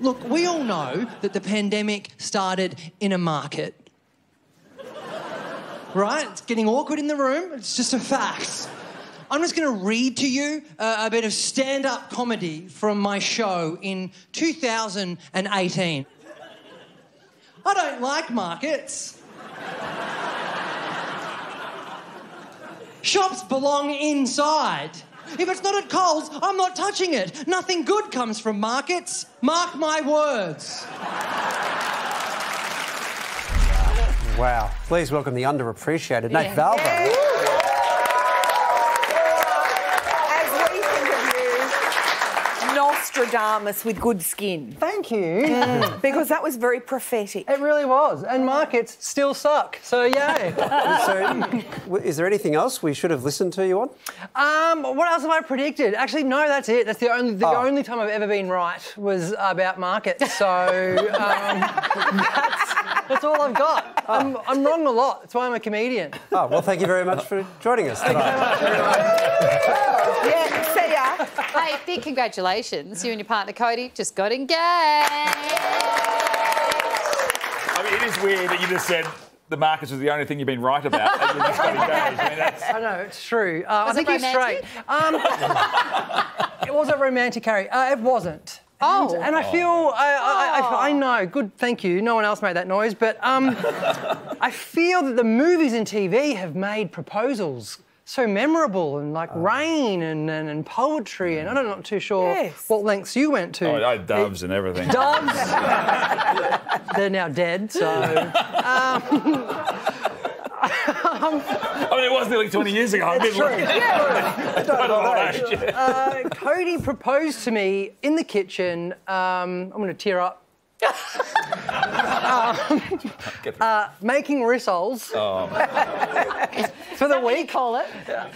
Look, we all know that the pandemic started in a market. Right? It's getting awkward in the room. It's just a fact. I'm just going to read to you a bit of stand-up comedy from my show in 2018. I don't like markets. Shops belong inside. If it's not at Coles, I'm not touching it. Nothing good comes from markets. Mark my words. Wow. Please welcome the underappreciated Nath Valvo. Yeah. As we think of you, Nostradamus with good skin. Thank you. Because that was very prophetic. It really was. And markets still suck, so yay. So, is there anything else we should have listened to you on? What else have I predicted? Actually, no, that's it. That's the only time I've ever been right was about markets. So that's all I've got. I'm wrong a lot. That's why I'm a comedian. Oh, well, thank you very much for joining us tonight. Yeah, see ya. Hey, big congratulations. You and your partner Cody just got engaged. I mean, it is weird that you just said the markets was the only thing you've been right about. And you just got engaged. I mean, that's... I know, it's true. Was I think it you're straight. It wasn't romantic, Harry. It wasn't. Oh. And I feel... I know. Good, thank you. No one else made that noise. But I feel that the movies and TV have made proposals so memorable and like rain and poetry, and I'm not too sure what lengths you went to. Oh, I had doves and everything. Doves? They're now dead, so... I mean, it was nearly 20 years ago. It's true. Yeah. Cody proposed to me in the kitchen. I'm going to tear up. Making rissoles for the week. Call it.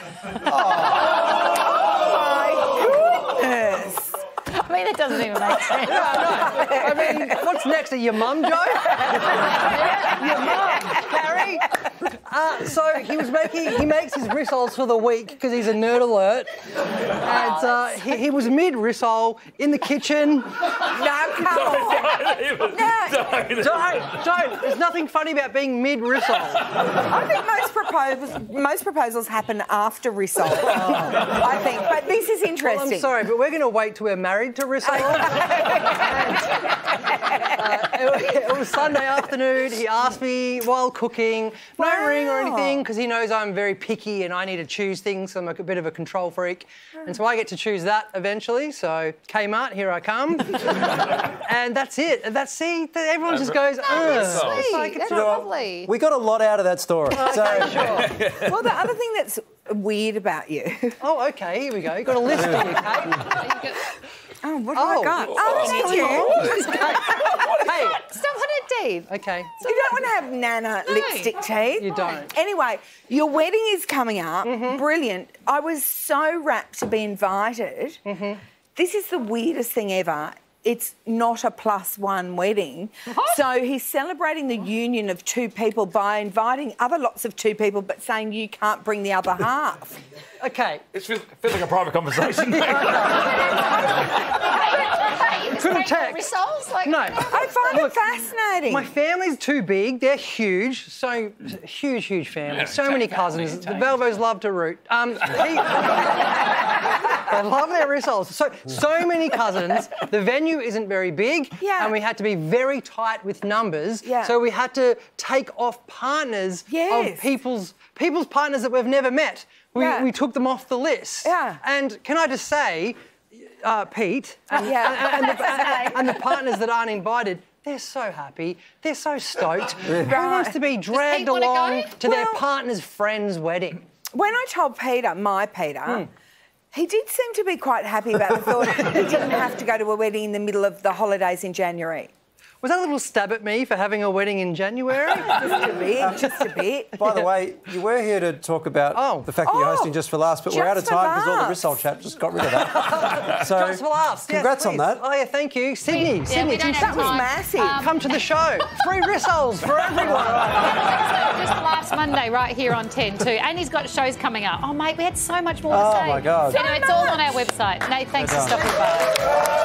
Oh, my goodness. I mean, it doesn't even make sense. No. I mean, what's next? Are your mum joke? Your mum, Harry. So he makes his rissoles for the week because he's a nerd alert. And he was mid-rissole in the kitchen. No, come on. Don't. There's nothing funny about being mid-rissole. I think most proposals happen after rissole. I think, but this is interesting. Well, I'm sorry, but we're going to wait till we're married to rissole. It was Sunday afternoon. He asked me while cooking, no ring or anything, because he knows I'm very picky and I need to choose things. I'm a bit of a control freak. And so I get to choose that eventually. So Kmart, here I come. And that's it. Everyone just goes, Sweet. like, That's lovely. We got a lot out of that story. Sure. Well, the other thing that's weird about you... Oh, OK, here we go. You've got a list for you, Kate. Oh, what have I got? Oh, that's you. Hey. Stop on it, Dave. OK. You don't want to have Nana lipstick teeth. You don't. Anyway, your wedding is coming up. Brilliant. I was so rapt to be invited. This is the weirdest thing ever. It's not a +1 wedding. So he's celebrating the union of two people by inviting other lots of two people but saying you can't bring the other half. OK. It feels like a private conversation. Could have text. No. I find it fascinating. My family's too big. They're huge. So huge family. Yeah, so many cousins. The Valvos love to root. They love their rissoles. So many cousins. The venue isn't very big. Yeah. And we had to be very tight with numbers. Yeah. So we had to take off partners of people's partners that we've never met. We took them off the list. Yeah. And can I just say, Pete and the partners that aren't invited, they're so happy. They're so stoked. Who wants to be dragged along to their partner's friend's wedding? When I told Peter, my Peter, he did seem to be quite happy about the thought he didn't have to go to a wedding in the middle of the holidays in January. Was that a little stab at me for having a wedding in January? Just a bit. By the way, you were here to talk about the fact that you're hosting Just for Laughs, but we're out of time because all the rissole chat just got rid of that. So, Just for Laughs. Congrats on that. Oh, yeah, thank you. Sydney. That was massive. Come to the show. Free rissoles for everyone. Just last Monday, right here on 10 too. And he's got shows coming up. Oh, mate, we had so much more to say. Oh, my God. Anyway, it's all on our website. Nate, thanks for stopping by.